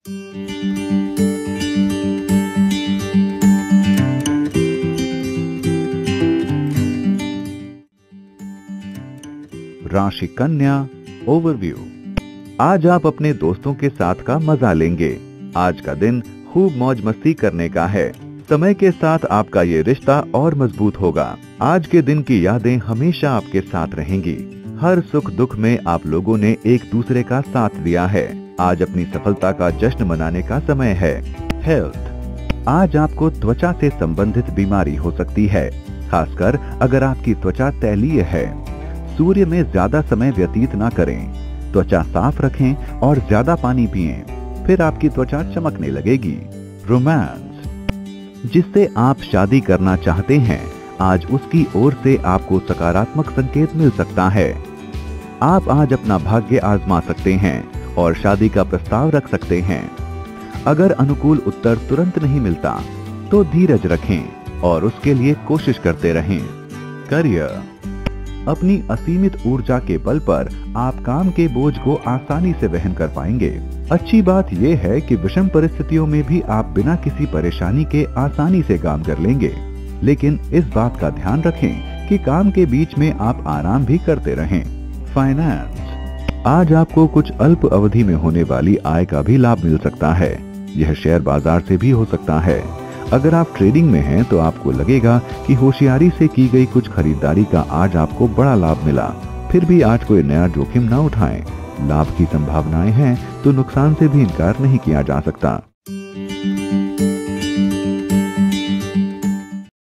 राशि कन्या ओवरव्यू। आज आप अपने दोस्तों के साथ का मजा लेंगे। आज का दिन खूब मौज मस्ती करने का है। समय के साथ आपका ये रिश्ता और मजबूत होगा। आज के दिन की यादें हमेशा आपके साथ रहेंगी। हर सुख दुख में आप लोगों ने एक दूसरे का साथ दिया है। आज अपनी सफलता का जश्न मनाने का समय है। हेल्थ। आज आपको त्वचा से संबंधित बीमारी हो सकती है, खासकर अगर आपकी त्वचा तैलीय है। सूर्य में ज्यादा समय व्यतीत ना करें। त्वचा साफ रखें और ज्यादा पानी पिएं, फिर आपकी त्वचा चमकने लगेगी। रोमांस। जिससे आप शादी करना चाहते हैं, आज उसकी ओर से आपको सकारात्मक संकेत मिल सकता है। आप आज अपना भाग्य आजमा सकते हैं और शादी का प्रस्ताव रख सकते हैं। अगर अनुकूल उत्तर तुरंत नहीं मिलता तो धीरज रखें और उसके लिए कोशिश करते रहें। करियर। अपनी असीमित ऊर्जा के बल पर आप काम के बोझ को आसानी से वहन कर पाएंगे। अच्छी बात यह है कि विषम परिस्थितियों में भी आप बिना किसी परेशानी के आसानी से काम कर लेंगे, लेकिन इस बात का ध्यान रखें कि काम के बीच में आप आराम भी करते रहें। फाइनेंस। आज आपको कुछ अल्प अवधि में होने वाली आय का भी लाभ मिल सकता है। यह शेयर बाजार से भी हो सकता है। अगर आप ट्रेडिंग में हैं तो आपको लगेगा कि होशियारी से की गई कुछ खरीदारी का आज आपको बड़ा लाभ मिला। फिर भी आज कोई नया जोखिम न उठाएं। लाभ की संभावनाएं हैं तो नुकसान से भी इनकार नहीं किया जा सकता।